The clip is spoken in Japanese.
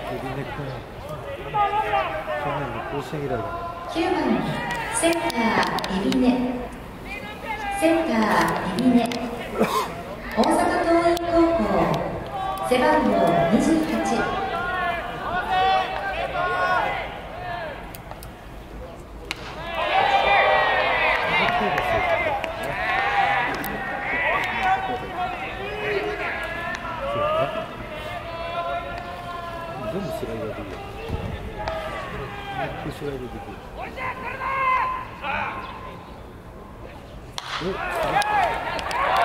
エビネ君、去年の甲子園以来だ。 9番センターエビネ、センターエビネ、大阪桐蔭高校、背番号28。 全部スライダーできる。スライダーできる。おっ。